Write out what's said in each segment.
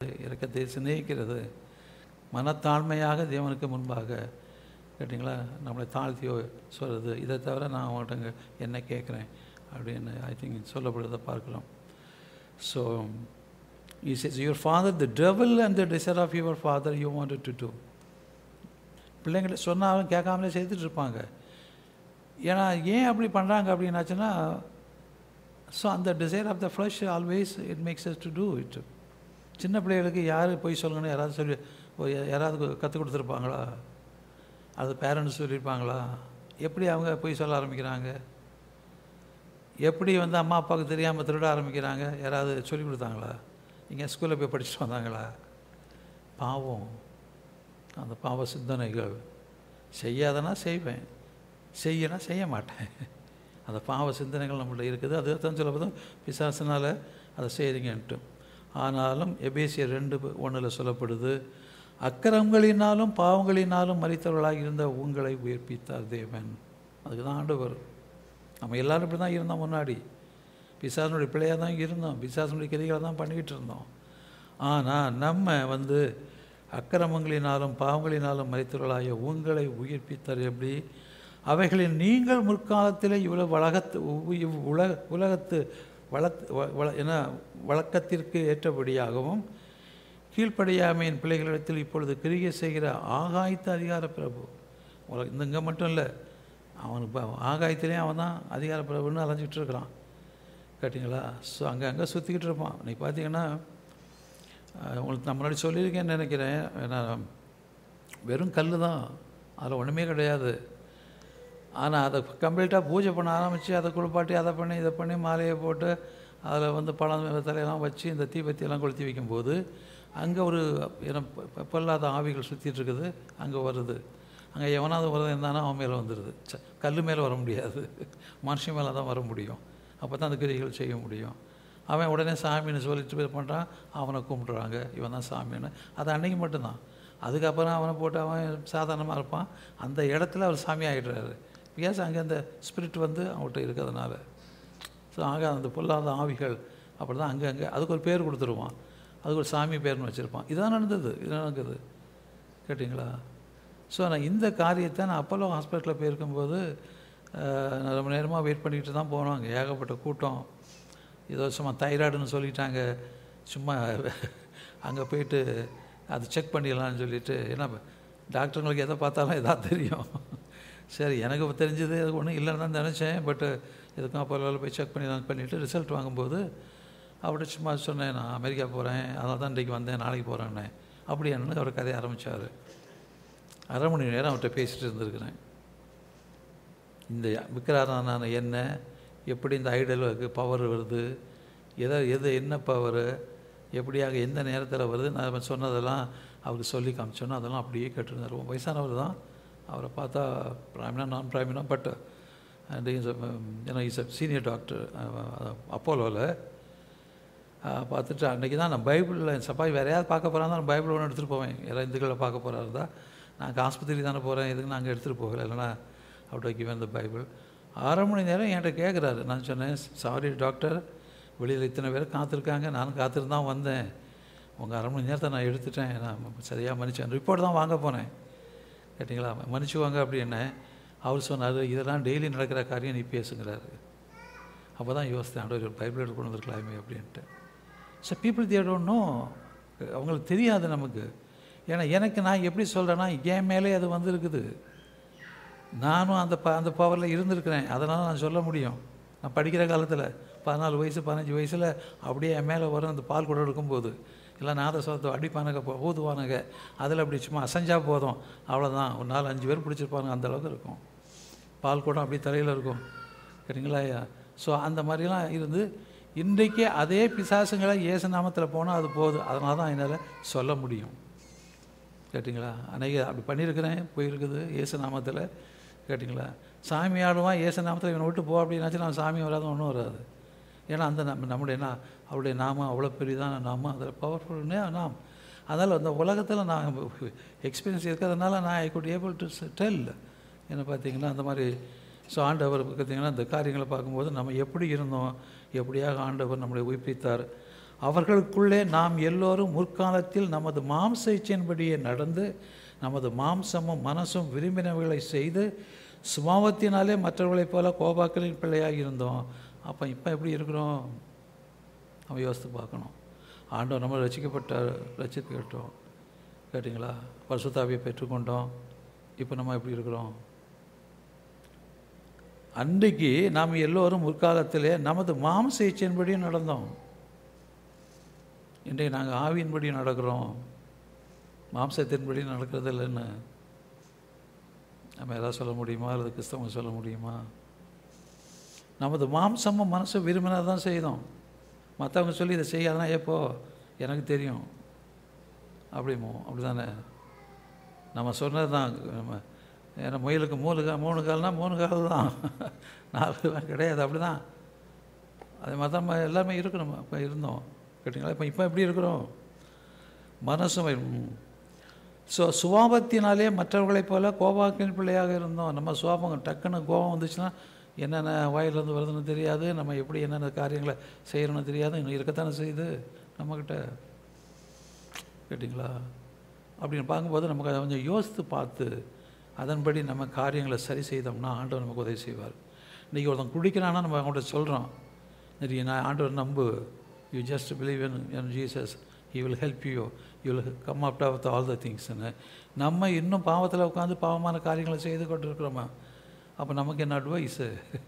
இரக்கத்தை சிநேகிக்கிறது, மனத்தாழ்மையாக தேவனுக்கு முன்பாக கேட்டிங்களா நம்மளை தாழ்த்தி சொல்கிறது. இதை தவிர நான் அவங்கள்ட்ட என்ன கேட்குறேன் அப்படின்னு ஐ திங்க் சொல்லப்படுறதை பார்க்குறோம். So he says, your father, the devil and the desire of your father you wanted to do. பிள்ளைங்களை சொன்னாலும் கேட்காமலே செய்துட்டு இருப்பாங்க. ஏன்னா ஏன் அப்படி பண்ணுறாங்க அப்படின்னாச்சுன்னா, ஸோ அந்த desire of the flesh always it makes us to do it. சின்ன பிள்ளைகளுக்கு யார் போய் சொல்லணும்னு யாராவது சொல்லி யாராவது கற்றுக் கொடுத்துருப்பாங்களா? அது பேரண்ட்ஸ் சொல்லியிருப்பாங்களா? எப்படி அவங்க போய் சொல்ல ஆரம்பிக்கிறாங்க? எப்படி அம்மா அப்பாவுக்கு தெரியாமல் திருட ஆரம்பிக்கிறாங்க? யாராவது சொல்லி கொடுத்தாங்களா? இங்கே ஸ்கூலில் போய் படிச்சுட்டு வந்தாங்களா? பாவம், அந்த பாவ சிந்தனைகள். செய்யாதனா செய்வேன், செய்யனா செய்ய மாட்டேன். அந்த பாவ சிந்தனைகள் நம்மள்ட்ட இருக்குது. அது தான் சொல்லப்போதும் பிசாசினால் அதை செய்கிறீங்கன்ட்டு. ஆனாலும் எபேசியர் 2:1 சொல்லப்படுது, அக்கிரமங்களினாலும் பாவங்களினாலும் மரித்தவர்களாக இருந்த உங்களை உயிர்ப்பித்தார் தேவன். அதுக்கு தான் ஆண்டவர். நம்ம எல்லோரும் இப்படி தான் இருந்தோம். முன்னாடி பிசாசனுடைய பிள்ளையாக தான் இருந்தோம், பிசாசனுடைய கிரிகளை தான் பண்ணிக்கிட்டு இருந்தோம். ஆனால் நம்ம அக்கிரமங்களினாலும் பாவங்களினாலும் மரித்தவர்களாகிய உங்களை உயிர்ப்பித்தார். எப்படி? அவைகளில் நீங்கள் முற்காலத்தில் இவ்வளவு உலகத்து வழக்கத்திற்கு ஏற்றபடியாகவும் கீழ்ப்படியாமையின் பிள்ளைகளிடத்தில் இப்பொழுது கிரியை செய்கிற ஆகாயத்து அதிகார பிரபு. இங்கே மட்டும் இல்லை, அவனுக்கு ஆகாயத்திலேயும் அவன் தான் அதிகார பிரபுன்னு அலைஞ்சிக்கிட்டு இருக்கிறான். கேட்டிங்களா? ஸோ அங்கே சுற்றிக்கிட்டு இருப்பான். நீ பார்த்தீங்கன்னா உங்களுக்கு நான் முன்னாடி சொல்லியிருக்கேன்னு நினைக்கிறேன். ஏன்னா வெறும் கல் தான், அதில் ஒன்றுமே கிடையாது. ஆனால் அதை கம்ப்ளீட்டாக பூஜை பண்ண ஆரம்பித்து அதை குளிப்பாட்டி அதை பண்ணி இதை பண்ணி மாலையை போட்டு அதில் பழம் தலையெல்லாம் வச்சு இந்த தீபத்தியெல்லாம் கொளுத்தி வைக்கும்போது அங்கே ஒரு பொல்லாத ஆவிகள் சுற்றிட்டு இருக்குது. அங்கே வருது. அங்கே எவனாவது வருது இருந்தானா அவன் மேலே வந்துடுது. கல் மேலே வர முடியாது, மனுஷன் மேலே தான் வர முடியும். அப்போ தான் அந்த கிரிகள் செய்ய முடியும். அவன் உடனே சாமின்னு சொல்லிட்டு பண்ணுறான், அவனை கும்பிட்றாங்க, இவன் தான் சாமின்னு. அது அன்றைக்கி மட்டும்தான். அதுக்கப்புறம் அவனை போட்டு அவன் சாதாரணமாக இருப்பான். அந்த இடத்துல அவர் சாமி ஆகிடுறாரு. பிகாஸ் அங்கே அந்த ஸ்பிரிட் அவங்கள்ட்ட இருக்கிறதுனால. ஸோ ஆக அந்த பொல்லாத ஆவிகள் அப்படி தான் அங்கே அதுக்கு ஒரு பேர் கொடுத்துருவான், அதுக்கு ஒரு சாமி பேர்னு வச்சுருப்பான். இதுதான் நடந்தது, இது நடக்குது. கேட்டிங்களா? ஸோ நான் இந்த காரியத்தை நான் அப்போலோ ஹாஸ்பிட்டலில் போயிருக்கும்போது நான் ரொம்ப நேரமாக வெயிட் பண்ணிக்கிட்டு தான் போனோம். அங்கே ஏகப்பட்ட கூட்டம். ஏதோ சும்மா தைராய்டுன்னு சொல்லிட்டாங்க. சும்மா அங்கே போயிட்டு அது செக் பண்ணிடலான்னு சொல்லிவிட்டு, ஏன்னா டாக்டருங்களுக்கு எதை பார்த்தாலும் எதாவது தெரியும். சரி, எனக்கு தெரிஞ்சது அது ஒன்றும் இல்லைன்னு தான் நினச்சேன். பட்டு எதுக்கும் அப்போலோவில் போய் செக் பண்ணிவிட்டு ரிசல்ட் வாங்கும்போது அப்படி சும்மா சொன்னேன், நான் அமெரிக்கா போகிறேன், அதனால தான் இன்றைக்கி வந்தேன், நாளைக்கு போகிறேன்னே. அப்படி என்ன அவர் கதையை ஆரம்பித்தார். 1/2 மணி நேரம் அவர்கிட்ட பேசிகிட்டு இருந்திருக்கிறேன். இந்த விக்கிராரான என்ன, எப்படி இந்த ஐடலுக்கு பவர் வருது, எது என்ன பவர், எப்படியாக எந்த நேரத்தில் வருது, நான் சொன்னதெல்லாம் அவருக்கு சொல்லி காமிச்சோன்னா அதெல்லாம் அப்படியே கேட்டுருந்தார். ரொம்ப வயசானவர் தான். அவரை பார்த்தா பிராமினா நான் பிராமினா, but and is a senior doctor அப்போலோவில். பார்த்துட்டு அன்றைக்கி தான் நான் பைபிளில் சப்பாய் வேறு யாராவது பார்க்க போகிறாங்க நான் பைபிள் ஒன்று எடுத்துகிட்டு போவேன். யாராவது இந்துக்களை பார்க்க போகிறாரு தான், நான் ஆஸ்பத்திரி தானே போகிறேன், எதுக்கு நான் அங்கே எடுத்துகிட்டு போகலை, இல்லைனா அப்படி கிவன் த பைபிள். 1/2 மணி நேரம் என்கிட்ட கேட்குறாரு. நான் சொன்னேன், சாரி டாக்டர், வெளியில் இத்தனை பேர் காத்திருக்காங்க, நானும் காத்திருந்து தான் வந்தேன், உங்கள் 1/2 மணி நேரத்தை நான் எடுத்துட்டேன், நான் சரியாக மன்னிச்சேன், ரிப்போர்ட் தான் வாங்க போனேன். கேட்டிங்களா? மன்னிச்சுவாங்க அப்படின்னு அவர் சொன்னார். இதெல்லாம் டெய்லி நடக்கிற காரியம், நீ பேசுங்கிறாரு. அப்போ தான் யோசித்தேன், ஒரு பைபிள் எடுத்து கொண்டு வந்துருக்கலாமே அப்படின்ட்டு. So people they don't know, அவங்களுக்கு தெரியாது நமக்கு. ஏன்னா எனக்கு நான் எப்படி சொல்கிறேன்னா, என் மேலே அது வந்துருக்குது, நானும் அந்த பவரில் இருந்திருக்கிறேன், அதனால் நான் சொல்ல முடியும். நான் படிக்கிற காலத்தில் 14 வயசு 15 வயசில் அப்படியே என் மேலே வரும். அந்த பால் கூட இருக்கும்போது இல்லை நாதஸ்வரத்தை அடிப்பானுங்க, ஊதுவானுங்க, அதில் அப்படி சும்மா அசைஞ்சால் போதும், அவ்வளோதான், ஒரு 4-5 பேர் பிடிச்சிருப்பாங்க, அந்தளவுக்கு இருக்கும். பால் கூட அப்படி தலையில் இருக்கும். சரிங்களா? ஸோ அந்த மாதிரிலாம் இருந்து இன்றைக்கே அதே பிசாசுங்களை இயேசு நாமத்தில் போனால் அது போதும். அதனால தான் என்னால் சொல்ல முடியும். கேட்டிங்களா? அன்றைக்கி அப்படி பண்ணியிருக்கிறேன், போயிருக்குது இயேசு நாமத்தில். கேட்டிங்களா? சாமி ஆடுவான் இயேசு நாமத்தில், இவனை விட்டு போ அப்படின்னாச்சு நான் சாமி வராது, ஒன்றும் வராது. ஏன்னா அந்த நம்முடைய அவருடைய நாமம் அவ்வளோ பெரியதான நாமம், அதில் பவர்ஃபுல்னே நாம். அதனால் அந்த உலகத்தில் நான் எக்ஸ்பீரியன்ஸ் இருக்கிறதுனால நான் I could able to tell. என்ன பார்த்தீங்கன்னா அந்த மாதிரி. ஸோ ஆண்டவர் பார்த்திங்கன்னா இந்த காரியங்களை பார்க்கும்போது நம்ம எப்படி இருந்தோம், எப்படியாக ஆண்டவர் நம்மளை உயிர்ப்பித்தார். அவர்களுக்குள்ளே நாம் எல்லோரும் முற்காலத்தில் நமது மாம்ச இச்சையின்படியே நடந்து நமது மாம்சமும் மனசும் விரும்பினவைகளை செய்து சுபாவத்தினாலே மற்றவர்களைப் போல கோபாக்களின் பிள்ளையாக இருந்தோம். அப்போ இப்போ எப்படி இருக்கிறோம்? நம்ம யோசித்து பார்க்கணும். ஆண்டவர் நம்ம ரட்சித்து கேட்டோம், கேட்டிங்களா? பரிசுத்தாவியை பெற்றுக்கொண்டோம். இப்போ நம்ம எப்படி இருக்கிறோம்? அன்றைக்கு நாம் எல்லோரும் முற்காலத்திலே நமது மாம்ச இச்சையின்படியும் நடந்தோம். இன்றைக்கு நாங்கள் ஆவியின்படி நடக்கிறோம், மாம்சத்தின்படி நடக்கிறது இல்லைன்னு நம்ம எதாவது சொல்ல முடியுமா? அல்லது கிறிஸ்தவங்க சொல்ல முடியுமா? நமது மாம்சமும் மனசு விரும்பினது தான் செய்தோம். மற்றவங்க சொல்லி இதை செய்யாதான் எப்போ எனக்கு தெரியும் அப்படிமோ அப்படி தானே நம்ம சொன்னது தான். நம்ம ஏன்னா முயலுக்கு 3 கால்னா 3 கால் தான், 4 கிடையாது. அப்படி தான் அதே மாதிரி தான் நம்ம எல்லாமே இருக்கணும். இப்போ இருந்தோம், கேட்டிங்களா? இப்போ எப்படி இருக்கிறோம்? மனசும் சுபாவத்தினாலே மற்றவர்களைப் போல கோபாக்கின் பிள்ளையாக இருந்தோம். நம்ம சுபாவம் டக்குன்னு கோபம் வந்துச்சுன்னா என்னென்ன வாயிலிருந்து வருதுன்னு தெரியாது, நம்ம எப்படி என்னென்ன காரியங்களை செய்கிறோன்னு தெரியாது. இன்னும் இருக்கத்தானே செய்யுது நம்மக்கிட்ட, கேட்டிங்களா? அப்படின்னு பார்க்கும்போது நமக்கு அதை கொஞ்சம் யோசித்து பார்த்து அதன்படி நம்ம காரியங்களை சரி செய்தோம்னா ஆண்டவர் நமக்கு உதவி செய்வார். இன்றைக்கி ஒருத்தன் குடிக்கிறான்னா நம்ம அவங்கள்ட்ட சொல்கிறோம், நான் ஆண்டவர் நம்பு, you just believe in Jesus, he will help you, you will come up with all the திங்ஸ்ன்னு. நம்ம இன்னும் பாவத்தில் உட்காந்து பாவமான காரியங்களை செய்து கொண்டு இருக்கிறோமா? அப்போ நமக்கு என்ன அட்வைஸு?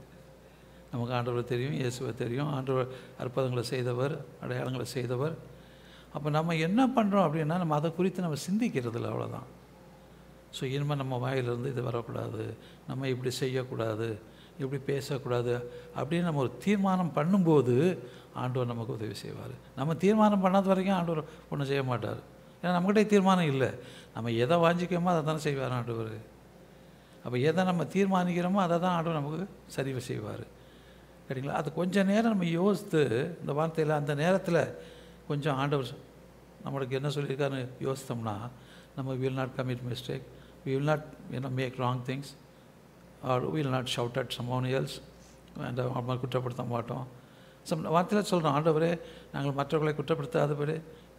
நமக்கு ஆண்டவர் தெரியும், இயேசுவை தெரியும், ஆண்டவர் அற்புதங்களை செய்தவர், அடையாளங்களை செய்தவர். அப்போ நம்ம என்ன பண்ணுறோம் அப்படின்னா நம்ம அதை குறித்து நம்ம சிந்திக்கிறதில்ல, அவ்வளோதான். ஸோ இனிமேல் நம்ம வாயிலிருந்து இது வரக்கூடாது, நம்ம இப்படி செய்யக்கூடாது, இப்படி பேசக்கூடாது அப்படின்னு நம்ம ஒரு தீர்மானம் பண்ணும்போது ஆண்டவர் நமக்கு உதவி செய்வார். நம்ம தீர்மானம் பண்ணாத வரைக்கும் ஆண்டவர் ஒன்றும் செய்ய மாட்டார். ஏன்னா நம்மகிட்ட தீர்மானம் இல்லை. நம்ம எதை வாஞ்சிக்கோமோ அதை தானே செய்வார் ஆண்டவர். அப்போ எதை நம்ம தீர்மானிக்கிறோமோ அதை தான் ஆண்டவர் நமக்கு சரி செய்வார், சரிங்களா? அது கொஞ்சம் நேரம் நம்ம யோசித்து இந்த வார்த்தையில் அந்த நேரத்தில் கொஞ்சம் ஆண்டவர் நம்மளுக்கு என்ன சொல்லியிருக்காருன்னு யோசித்தோம்னா நம்ம will not commit mistake, we will not make wrong things, or we will not shout at someone else, and நம்ம குற்றப்படுத்த மாட்டோம். வார்த்தையில் சொல்கிறோம், ஆண்டவரே நாங்கள் மற்றவர்களை குற்றப்படுத்தாதபடி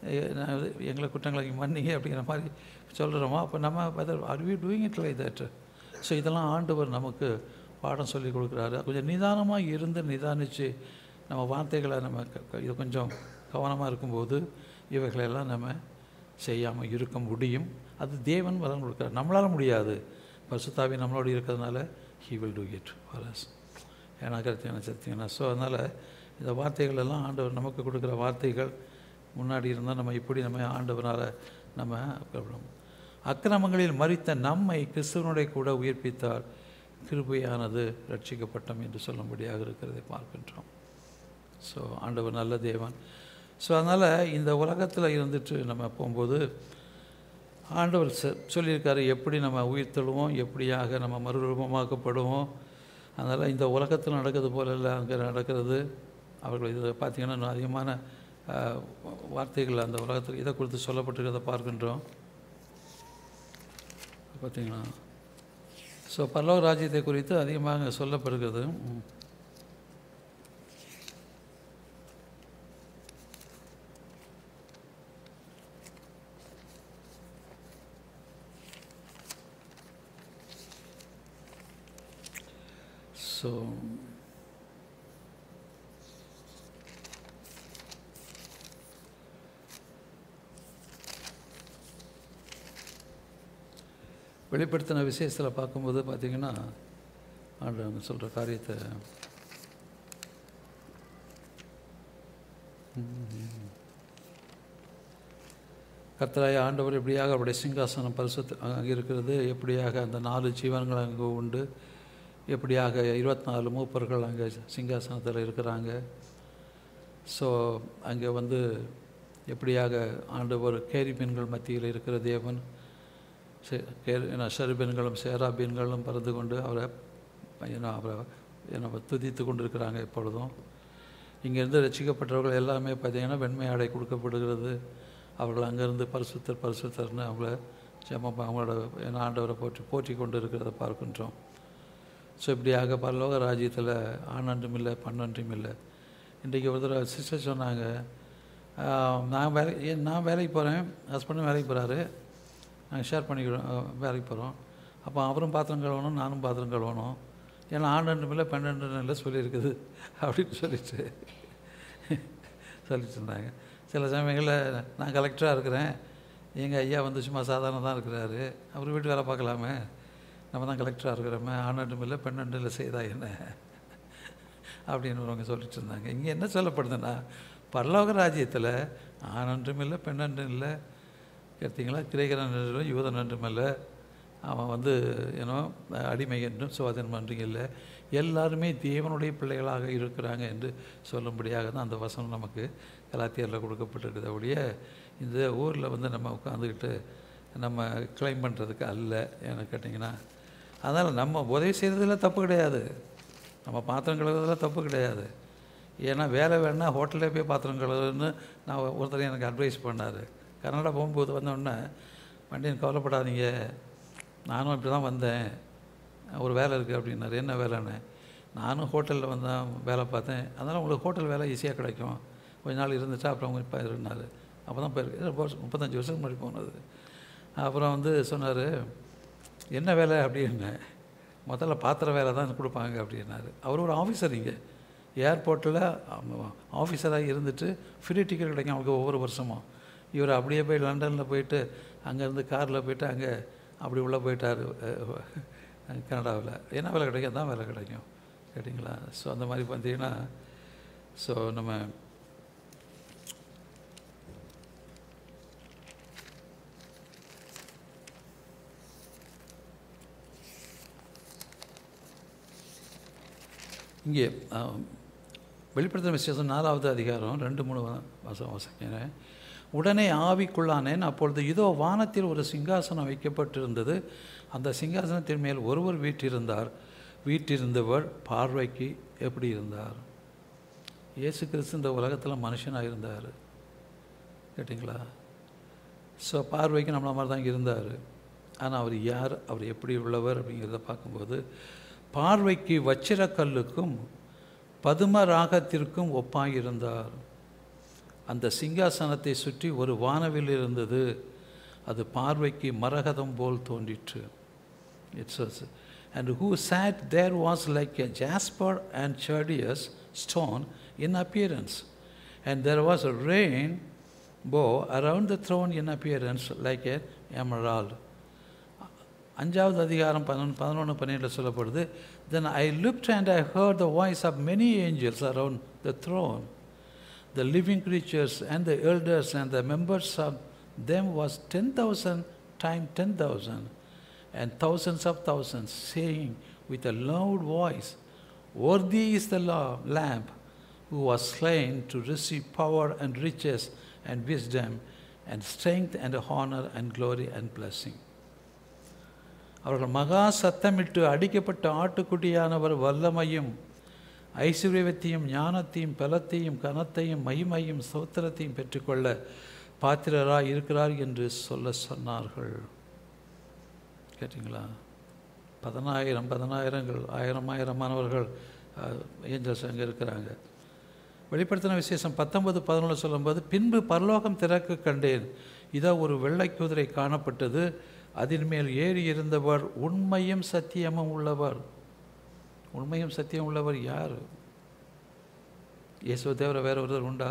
எங்களை குற்றங்களை மன்னிங்க அப்படிங்கிற மாதிரி சொல்கிறோமா? அப்போ நம்ம are we doing it like that? So இதெல்லாம் ஆண்டவர் நமக்கு பாடம் சொல்லி கொடுக்குறாரு. கொஞ்சம் நிதானமாக இருந்து நிதானித்து நம்ம வார்த்தைகளை நம்ம இது கொஞ்சம் கவனமாக இருக்கும்போது இவைகளெல்லாம் நம்ம செய்யாமல் இருக்க முடியும். அது தேவன் பலன் கொடுக்குறார், நம்மளால் முடியாது. பரிசுத்தாவி நம்மளோடு இருக்கிறதுனால he will do it for us. ஏன்னா கருத்தியான சத்தியனா. ஸோ அதனால் இந்த வார்த்தைகள் எல்லாம் ஆண்டவர் நமக்கு கொடுக்குற வார்த்தைகள். முன்னாடி இருந்தால் நம்ம இப்படி நம்ம ஆண்டவரால் நம்ம அக்கிரமங்களில் மரித்த நம்மை கிறிஸ்துவனுடைய கூட உயிர்ப்பித்தார், கிருபையானது ரட்சிக்கப்பட்டோம் என்று சொல்லும்படியாக இருக்கிறதை பார்க்கின்றோம். ஸோ ஆண்டவர் நல்ல தேவன். ஸோ அதனால் இந்த உலகத்தில் இருந்துட்டு நம்ம போகும்போது ஆண்டவர் சொல்லியிருக்காரு எப்படி நம்ம உயிர்த்தெழுவோம், எப்படியாக நம்ம மறுரூபமாக்கப்படுவோம். அதனால் இந்த உலகத்தில் நடக்கிறது போல இல்லை அங்கே நடக்கிறது. அவர்கள் இதில் பார்த்திங்கன்னா இன்னும் அதிகமான வார்த்தைகள் அந்த உலகத்தில் இதை குறித்து சொல்லப்பட்டிருக்கிறத பார்க்கின்றோம், பார்த்திங்கன்னா. ஸோ பரலோக ராஜ்யத்தை குறித்து அதிகமாக சொல்லப்படுகிறது. ஸோ வெளிப்படுத்தின விசேஷத்தில் பார்க்கும்போது பார்த்திங்கன்னா ஆண்டவங்க சொல்கிற காரியத்தை கர்த்தராய ஆண்டவர் எப்படியாக அவருடைய சிங்காசனம் பரிசுத்த அங்கே இருக்கிறது, எப்படியாக அந்த 4 ஜீவன்கள் அங்கே உண்டு, எப்படியாக 24 மூப்பர்கள் அங்கே சிங்காசனத்தில் இருக்கிறாங்க. ஸோ அங்கே எப்படியாக ஆண்டவர் கேரிபீன்கள் மத்தியில் இருக்கிற தேவன், ஷெருபீன்களும் சேராபீன்களும் பறந்து கொண்டு அவரை துதித்து கொண்டு இருக்கிறாங்க எப்பொழுதும். இங்கேருந்து ரசிக்கப்பட்டவர்கள் எல்லாமே பார்த்திங்கன்னா வெண்மை ஆடை கொடுக்கப்படுகிறது. அவர்கள் அங்கேருந்து பரிசுத்தர்னு அவங்கள அவங்களோட ஆண்டவரை போற்றி கொண்டு இருக்கிறத பார்க்கின்றோம். ஸோ இப்படியாக பரலோக ராஜ்யத்தில் ஆணன்றும் இல்லை பெண்ணன்றும் இல்லை. இன்றைக்கி ஒருத்தர் சிஸ்டர் சொன்னாங்க, நான் வேலைக்கு போகிறேன், ஹஸ்பண்டும் வேலைக்கு போகிறாரு, நாங்கள் ஷேர் பண்ணிக்கிறோம், வேலைக்கு போகிறோம். அப்போ அவரும் பாத்திரம் கழுவணும், நானும் பாத்திரம் கழுவணும். ஏன்னா ஆண் 2 இல்லை, பெண் 2 இல்லை சொல்லியிருக்குது அப்படின்னு சொல்லிட்டு இருந்தாங்க. சில சமயங்களில் நான் கலெக்டராக இருக்கிறேன், எங்கள் ஐயா வந்து சும்மா சாதாரண தான் இருக்கிறாரு, அவர் வீட்டு வேலை பார்க்கலாமே, நம்ம தான் கலெக்டராக இருக்கிறோமே, ஆண் 2 இல்லை, பெண் 2 இல்லை செய்தா என்ன அப்படின்னு அவங்க சொல்லிட்டு இருந்தாங்க. இங்கே என்ன சொல்லப்படுதுன்னா, பரலோக ராஜ்யத்தில் ஆண் 2 இல்லை, பெண் 2 இல்லை, கேட்டீங்களா, கிரேக்கன் 2 இல்லை, யூதன் 2 இல்லை, அவன் வந்து ஏன்னோ அடிமை என்றும் சுவாதீனம் பண்ணுறீங்க இல்லை, எல்லாருமே தேவனுடைய பிள்ளைகளாக இருக்கிறாங்க என்று சொல்லும்படியாக தான் அந்த வசனம் நமக்கு கலாத்தியரில் கொடுக்கப்பட்டிருக்குது. அப்படியே இந்த ஊரில் வந்து நம்ம உட்காந்துக்கிட்டு நம்ம கிளைம் பண்ணுறதுக்கு அல்ல, எனக்கு கேட்டிங்கன்னா. அதனால் நம்ம உதவி செய்கிறதுல தப்பு கிடையாது, நம்ம பாத்திரம் கழுவுறதுல தப்பு கிடையாது. ஏன்னா வேலை வேணால் ஹோட்டலே போய் பாத்திரம் கழுவுன்னு நான் ஒருத்தர் எனக்கு அட்வைஸ் பண்ணார். கனடா போகும்போது வந்தோடனே, வண்டின்னு கவலைப்படாதீங்க, நானும் இப்படி தான் வந்தேன், ஒரு வேலை இருக்குது அப்படின்னாரு. என்ன வேலைன்னு? நானும் ஹோட்டலில் வந்தேன், வேலை பார்த்தேன், அதனால் உங்களுக்கு ஹோட்டல் வேலை ஈஸியாக கிடைக்கும், கொஞ்ச நாள் இருந்துச்சா அப்புறம் அவங்க இப்போ இருந்தார். அப்போ தான் போயிருக்கு, 35 வருஷத்துக்கு முன்னாடி போனது. அப்புறம் வந்து சொன்னார், என்ன வேலை அப்படின்னு. முதல்ல பாத்திர வேலை தான் கொடுப்பாங்க அப்படின்னாரு. அவர் ஒரு ஆஃபீஸர், இங்கே ஏர்போர்ட்டில் ஆஃபீஸராக இருந்துட்டு ஃப்ரீ டிக்கெட் கிடைக்கும் அவங்களுக்கு ஒவ்வொரு வருஷமும். இவர் அப்படியே போய் லண்டனில் போயிட்டு அங்கேருந்து காரில் போயிட்டு அங்கே அப்படி உள்ளே போயிட்டார் கனடாவில். என்ன வேலை கிடைக்கும்? தான் வேலை கிடைக்கும், கேட்டிங்களா. ஸோ அந்த மாதிரி பார்த்தீங்கன்னா, ஸோ நம்ம இங்கே வெளிப்படுத்தின விசேஷம் 4வது அதிகாரம் 2-3 வசனம். உடனே ஆவிக்குள்ளானேன், அப்பொழுது இதோ வானத்தில் ஒரு சிங்காசனம் வைக்கப்பட்டிருந்தது, அந்த சிங்காசனத்தின் மேல் ஒருவர் வீற்றிருந்தவர் பார்வைக்கு எப்படி இருந்தார்? இயேசு கிறிஸ்து இந்த உலகத்தில் மனுஷனாக இருந்தார், கேட்டிங்களா. ஸோ பார்வைக்கு நம்மள மாதிரி தான் இருந்தார். ஆனால் அவர் யார், அவர் எப்படி உள்ளவர் அப்படிங்கிறத பார்க்கும்போது, பார்வைக்கு வச்சிரக்கல்லுக்கும் பதும ராகத்திற்கும் ஒப்பாயிருந்தார். அந்த சிங்காசனத்தை சுற்றி ஒரு வானவில் இருந்தது, அது பார்வைக்கு மரகதம் போல் தோன்றிற்று. It's and who sat there was like a jasper and sardius stone in appearance, and there was a rainbow around the throne in appearance like an emerald. 5வது அதிகாரம் 11-12 சொல்லப்படுது. Then I looked and I heard the voice of many angels around the throne. The living creatures and the elders and the members of them was 10,000 times 10,000 and thousands of thousands, saying with a loud voice, Worthy is the Lamb who was slain to receive power and riches and wisdom and strength and honor and glory and blessing. அவர்கள் மகா சத்தமிட்டு அடிக்கப்பட்ட ஆட்டுக்குட்டியானவர் வல்லமையும் ஐஸ்வர்யத்தையும் ஞானத்தையும் பலத்தையும் கனத்தையும் மகிமையும் ஸ்தோத்திரத்தையும் பெற்றுக்கொள்ள பாத்திரராய் இருக்கிறார் என்று சொன்னார்கள். கேட்டிங்களா. 10,000 10,000 ஏஞ்சல்ஸ் அங்கே இருக்கிறாங்க. வெளிப்படுத்தின விசேஷம் 19-11 சொல்லும்போது, பின்பு பரலோகம் திறக்க கண்டேன், இதோ ஒரு வெள்ளை குதிரை காணப்பட்டது, அதன் மேல் ஏறி இருந்தவர் உண்மையும் சத்தியமும் உள்ளவர். உண்மையும் சத்தியம் உள்ளவர் யார்? இயேசுவை தவிர வேற ஒருவர் உண்டா?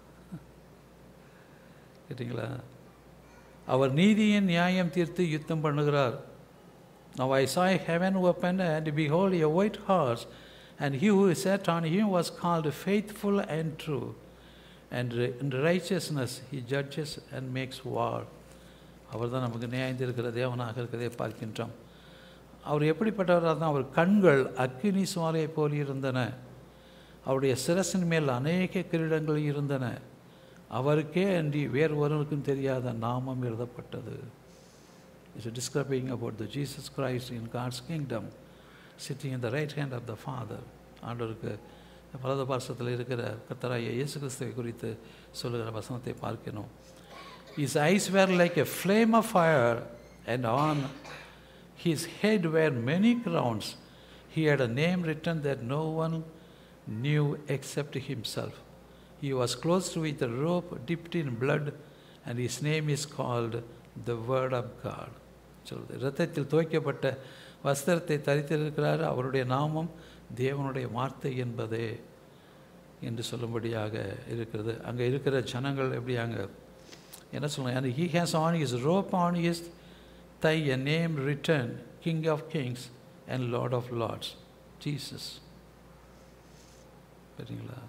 கேட்டிங்களா. அவர் நீதியின் நியாயம் தீர்த்து யுத்தம் பண்ணுகிறார். Now I saw heaven open, and behold a white horse, and he who sat on him was called faithful and true, and in righteousness he judges and makes war. அவர் தான் நமக்கு நியாயம் தீர்க்கிற தேவனாக இருக்கிறதை பார்க்கின்றோம். அவர் எப்படிப்பட்டவராக தான்? அவர் கண்கள் அக்கினி சுவாலையை போல் இருந்தன, அவருடைய சிரசின் மேல் அநேக கிரீடங்கள் இருந்தன, அவருக்கே அன்றி வேறு ஒருவருக்கும் தெரியாத நாமம் எழுதப்பட்டது. It's describing about the Jesus Christ in God's kingdom, sitting in the right hand of the Father. ஆண்டவருக்கு பலத பாசத்தில் இருக்கிற கர்த்தராகிய இயேசு கிறிஸ்துவை குறித்து சொல்லுகிற வசனத்தை பார்க்கணும். His eyes were like a flame of fire, and on his head were many crowns. He had a name written that no one knew except himself. He was clothed with a robe dipped in blood, and his name is called the Word of God. சொல்லுது, இரத்தத்தில் துவைக்கப்பட்ட வஸ்திரத்தை தரித்திருக்கிறார், அவருடைய நாமம் தேவனுடைய வார்த்தை என்பதே என்று சொல்லும்படியாக இருக்கிறது. அங்கே இருக்கிற ஜனங்கள் எப்படி அங்கே என்ன சொல்லுவாங்க? And he has on his robe on his thigh a name written, King of Kings and Lord of Lords, Jesus. சரிங்களா?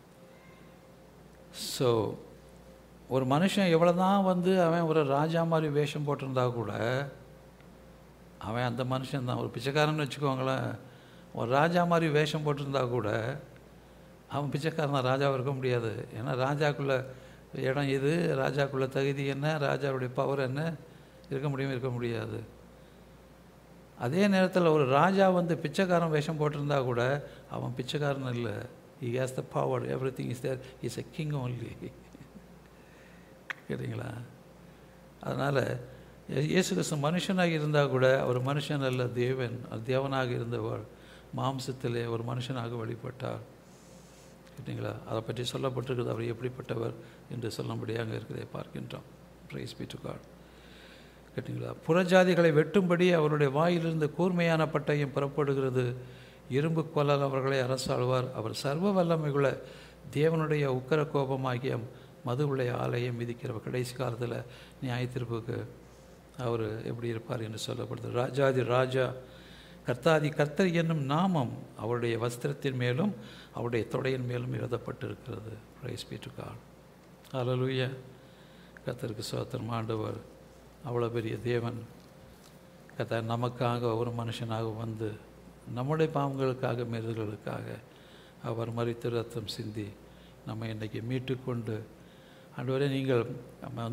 ஸோ ஒரு மனுஷன் எவ்வளோ தான் அவன் ஒரு ராஜா மாதிரி வேஷம் போட்டிருந்தா கூட அவன் அந்த மனுஷன் தான். ஒரு பிச்சைக்காரன்னு வச்சுக்கோங்களேன், ஒரு ராஜா மாதிரி வேஷம் போட்டிருந்தா கூட அவன் பிச்சைக்காரன் தான், ராஜாவாக இருக்க முடியாது. ஏன்னா ராஜாக்குள்ள இடம் இது, ராஜாக்குள்ள தகுதி என்ன, ராஜாவுடைய பவர் என்ன, இருக்க முடியாது. அதே நேரத்தில் ஒரு ராஜா பிச்சைக்காரன் வேஷம் போட்டிருந்தா கூட அவன் பிச்சைக்காரன் இல்லை. He has the power, everything is there, he is a king only. கேட்டிங்களா? அதனால் இயேசு கிறிஸ்து மனுஷனாக இருந்தால் கூட அவர் மனுஷன் அல்ல, தேவன். தேவனாக இருந்தவர் மாம்சத்திலே ஒரு மனுஷனாக வெளிப்பட்டார். கேட்டிங்களா? அதை பற்றி சொல்லப்பட்டிருக்கிறது, அவர் எப்படிப்பட்டவர் என்று சொல்லும்படியாக இருக்கிறதை பார்க்கின்றோம். Praise be to God. கேட்டிங்களா? புறஜாதிகளை வெட்டும்படி அவருடைய வாயிலிருந்து கூர்மையான பட்டயம் புறப்படுகிறது, இரும்பு கோலால் அவர்களை அரசாழ்வார். அவர் சர்வ வல்லமைக்குள்ள தேவனுடைய உக்கர கோபமாகிய மதுவுடைய ஆலயம் மிதிக்கிறவர். கடைசி காலத்தில் நியாயத்தீர்ப்புக்கு அவர் எப்படி இருப்பார் என்று சொல்லப்படுது. ராஜாதி ராஜா கர்த்தாதி கர்த்தர் என்னும் நாமம் அவருடைய வஸ்திரத்தின் மேலும் அவருடைய தொடையின் மேலும் எழுதப்பட்டிருக்கிறது. Praise be to God. Hallelujah. கர்த்தருக்கு ஸ்தோத்திரம். ஆண்டவர் அவ்வளோ பெரிய தேவன். கர்த்தர் நமக்காக ஒரு மனுஷனாக நம்முடைய பாவங்களுக்காக மீறுதல்களுக்காக அவர் மரித்து ரத்தம் சிந்தி நம்ம இன்றைக்கி மீட்டுக்கொண்டு ஆண்டவரே நீங்கள் நம்ம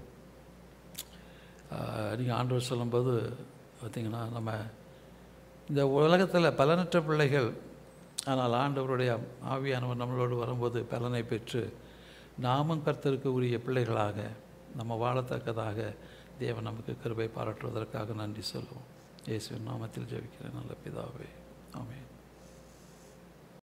நீங்கள் ஆண்டவர் சொல்லும்போது பார்த்திங்கன்னா, நம்ம இந்த உலகத்தில் பலனற்ற பிள்ளைகள், ஆனால் ஆண்டவருடைய ஆவியானவர் நம்மளோடு வரும்போது பலனை பெற்று நாமும் கர்த்தருக்கு உரிய பிள்ளைகளாக நம்ம வாழத்தக்கதாக தேவன் நமக்கு கிருபை பாராட்டுவதற்காக நன்றி சொல்லுவோம். இயேசுவின் நாமத்தில் ஜெபிக்கிறேன் நல்ல பிதாவே, ஆமென்.